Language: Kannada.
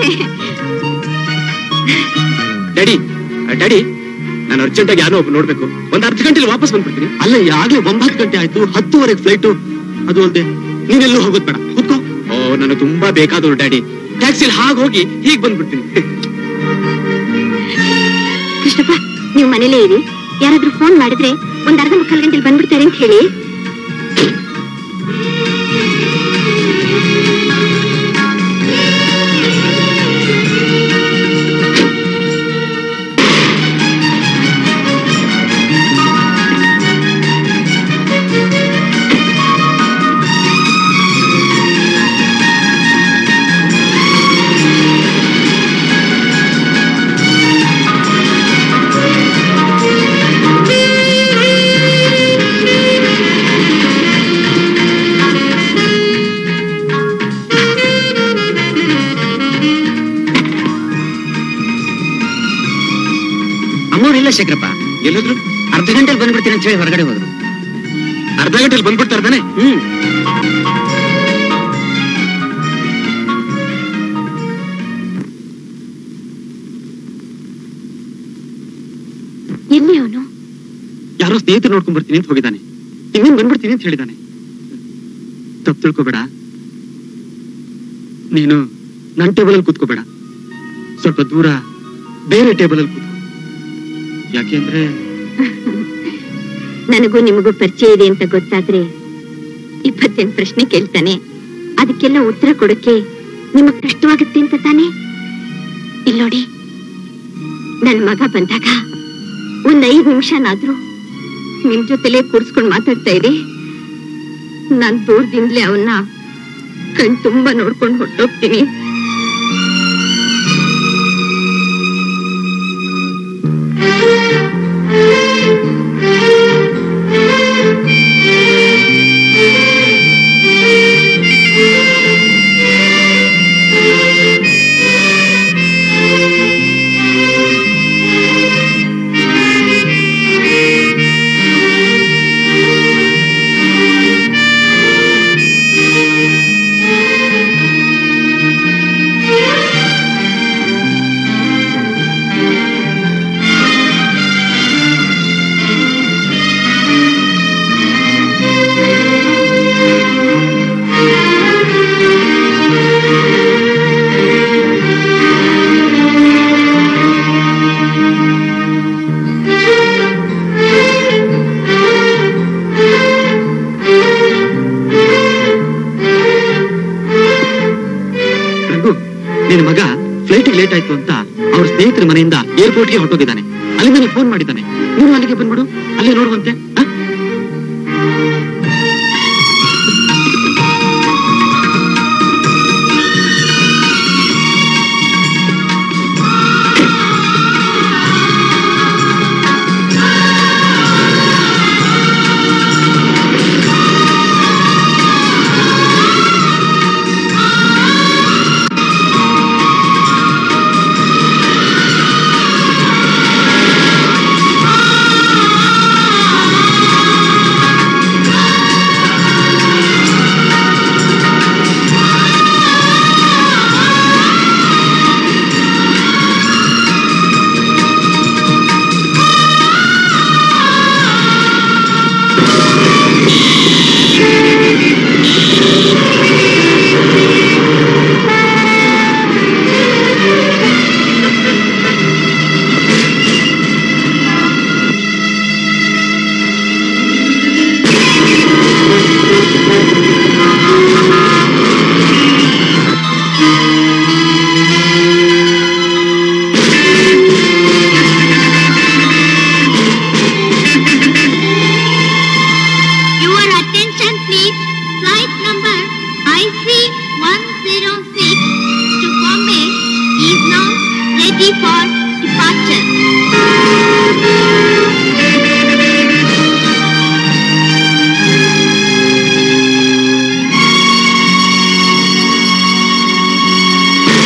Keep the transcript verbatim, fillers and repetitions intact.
ಡ್ಯಾಡಿ ಡ್ಯಾಡಿ ನಾನು ಅರ್ಜೆಂಟಾಗಿ ಯಾರೋ ಒಬ್ಬ ನೋಡ್ಬೇಕು. ಒಂದ್ ಅರ್ಧ ಗಂಟೆಲಿ ವಾಪಸ್ ಬಂದ್ಬಿಡ್ತೀನಿ. ಅಲ್ಲ, ಆಗ್ಲೇ ಒಂಬತ್ತು ಗಂಟೆ ಆಯ್ತು, ಹತ್ತುವರೆಗೆ ಫ್ಲೈಟು. ಅದು ಅಲ್ಲದೆ ನೀನೆಲ್ಲೂ ಹೋಗೋದ್ ಬೇಡ, ಕೂತ್ಕೋ. ಓ, ನನಗೆ ತುಂಬಾ ಬೇಕಾದವ್ರು ಡ್ಯಾಡಿ. ಟ್ಯಾಕ್ಸಿಲಿ ಹಾಗೆ ಹೋಗಿ ಹೀಗೆ ಬಂದ್ಬಿಡ್ತೀನಿ. ಕೃಷ್ಣಪ್ಪ, ನೀವು ಮನೇಲೇ ಇರಿ. ಯಾರಾದ್ರೂ ಫೋನ್ ಮಾಡಿದ್ರೆ ಒಂದ್ ಅರ್ಧ ಮುಕ್ಕಾಲು ಗಂಟೆಲಿ ಬಂದ್ಬಿಡ್ತಾರೆ ಅಂತ ಹೇಳಿ. ಶೇಖರಪ್ಪ ಎಲ್ಲೋದ್ರು? ಅರ್ಧ ಗಂಟೆಲಿ ಬಂದ್ಬಿಡ್ತೀನಿ ಅಂತ ಹೇಳಿ ಹೊರಗಡೆ ಹೋದ್ರು. ಅರ್ಧ ಗಂಟೆಲಿ ಬಂದ್ಬಿಡ್ತಾ ಇರ್ತಾನೆ. ಹ್ಮ್ ಎಲ್ಲಿ ಅವನು? ಯಾರೋ ಸ್ನೇಹಿತರು ನೋಡ್ಕೊಂಡ್ ಬರ್ತೀನಿ ಅಂತ ಹೋಗಿದ್ದಾನೆ. ಇನ್ನೇನ್ ಬಂದ್ಬಿಡ್ತೀನಿ ಅಂತ ಹೇಳಿದಾನೆ. ತಪ್ಪು ತಿಳ್ಕೊಬೇಡ, ನೀನು ನನ್ನ ಟೇಬಲ್ ಅಲ್ಲಿ ಕೂತ್ಕೋಬೇಡ, ಸ್ವಲ್ಪ ದೂರ ಬೇರೆ ಟೇಬಲ್ ಅಲ್ಲಿ ಕೂತ್ಕೋ. ಯಾಕೆಂದ್ರೆ ನನಗೂ ನಿಮಗೂ ಪರಿಚಯ ಇದೆ ಅಂತ ಗೊತ್ತಾದ್ರೆ ಇಪ್ಪತ್ತೆಂಟು ಪ್ರಶ್ನೆ ಕೇಳ್ತಾನೆ. ಅದಕ್ಕೆಲ್ಲ ಉತ್ತರ ಕೊಡಕ್ಕೆ ನಿಮಗ್ ಕಷ್ಟವಾಗುತ್ತೆ ಅಂತ ತಾನೆ? ಇಲ್ಲೋಡಿ, ನನ್ ಮಗ ಬಂದಾಗ ಒಂದ್ ಐದು ನಿಮಿಷನಾದ್ರೂ ನಿಮ್ ಜೊತೆಲೇ ಕೂರ್ಸ್ಕೊಂಡ್ ಮಾತಾಡ್ತಾ ಇರಿ. ನಾನ್ ದೂರದಿಂದಲೇ ಅವನ್ನ ಕಣ್ ತುಂಬಾ ನೋಡ್ಕೊಂಡು ಹೊಟ್ಟೋಗ್ತೀನಿ. ನಿನ್ ಮಗ ಫ್ಲೈಟ್ ಲೇಟ್ ಆಯ್ತು ಅಂತ ಅವ್ರ ಸ್ನೇಹಿತರ ಮನೆಯಿಂದ ಏರ್ಪೋರ್ಟ್ಗೆ ಹೊರಟೋಗಿದ್ದಾನೆ. ಅಲ್ಲಿ ನನಗೆ ಫೋನ್ ಮಾಡಿದ್ದಾನೆ. ನೀನು ಅಲ್ಲಿಗೆ ಬಂದ್ಬಿಡು, ಅಲ್ಲೇ ನೋಡುವಂತೆ. Ready for departure.